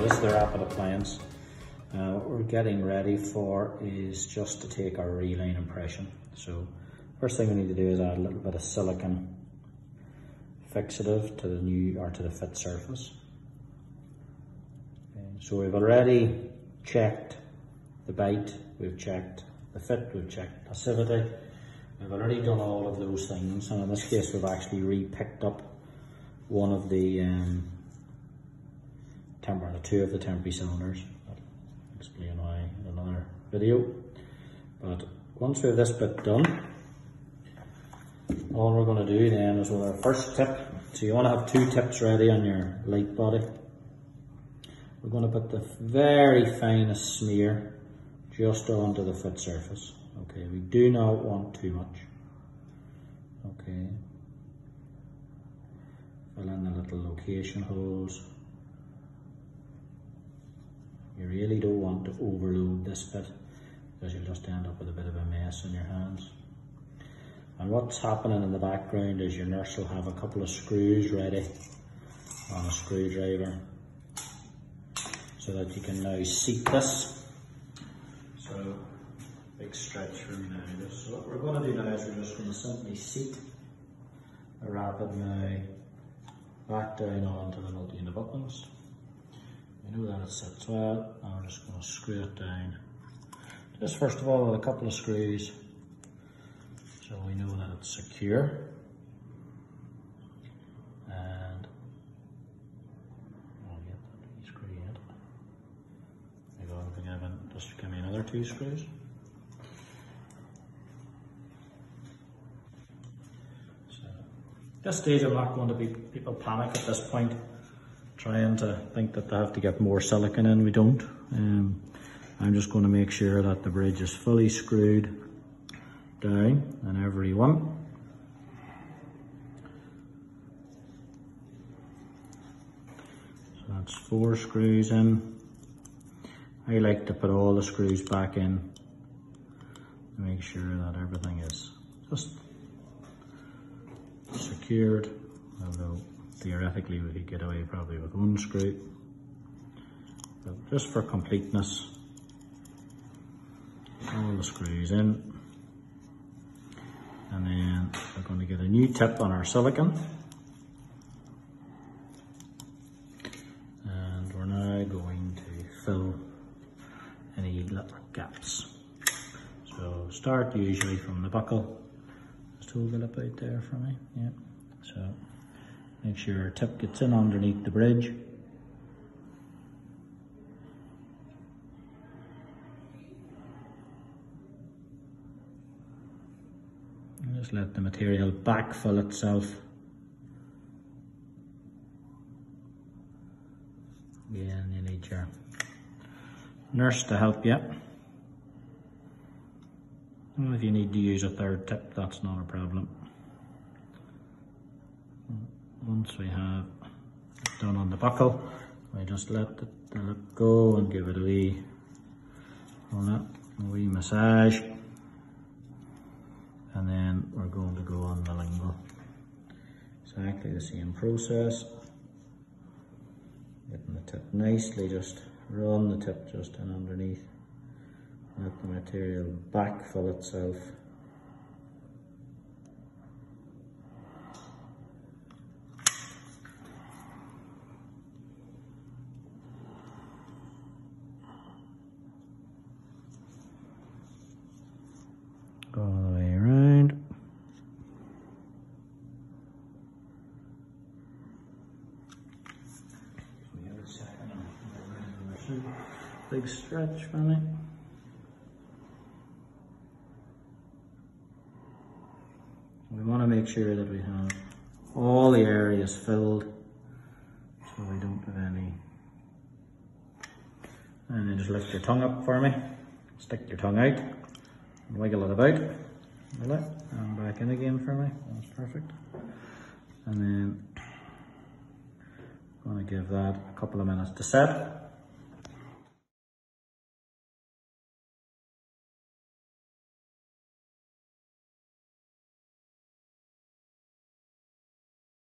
this is the Rapid Appliance. What we're getting ready for is just to take our reline impression. So first thing we need to do is add a little bit of silicone fixative to the fit surface. Okay, so we've already checked the bite, we've checked the fit, we've checked passivity. We've already done all of those things, and in this case we've actually re-picked up one of the two of the temporary cylinders. I'll explain why in another video. But once we have this bit done, all we're going to do then is with our first tip, so you want to have 2 tips ready on your light body. We're going to put the very finest smear just onto the fit surface. Okay, we do not want too much. Okay, fill in the little location holes. You really don't want to overload this bit because you'll just end up with a bit of a mess in your hands. And what's happening in the background is your nurse will have a couple of screws ready on a screwdriver so that you can now seat this. So, big stretch from now. So what we're going to do now is we're just going to simply seat the Rapid now back down onto the nut unit buttons. You know that it sits well, and we're just going to screw it down. Just first of all with a couple of screws, so we know that it's secure. And I'll get that screw in. Maybe I'll just give me another 2 screws. So at this stage I'm not going to be people panic at this point, trying to think that they have to get more silicone in. We don't. I'm just going to make sure that the bridge is fully screwed down in every one. So that's 4 screws in. I like to put all the screws back in to make sure that everything is just secured, although theoretically we could get away probably with 1 screw, but just for completeness, all the screws in. And then we're going to get a new tip on our silicone, and we're now going to fill any little gaps. So start usually from the buckle. Just hold it up out there for me. Yeah. So make sure our tip gets in underneath the bridge. And just let the material backfill itself. Again, you need your nurse to help you. And if you need to use a 3rd tip, that's not a problem. Once we have it done on the buckle, we just let it go and give it a wee massage, and then we're going to go on the lingual. Exactly the same process. Getting the tip nicely, just run the tip just in underneath. Let the material backfill itself. Go all the way around. Big stretch from it. We want to make sure that we have all the areas filled so we don't have any. And then just lift your tongue up for me. Stick your tongue out and wiggle it about. And back in again for me. That's perfect. And then I'm going to give that a couple of minutes to set.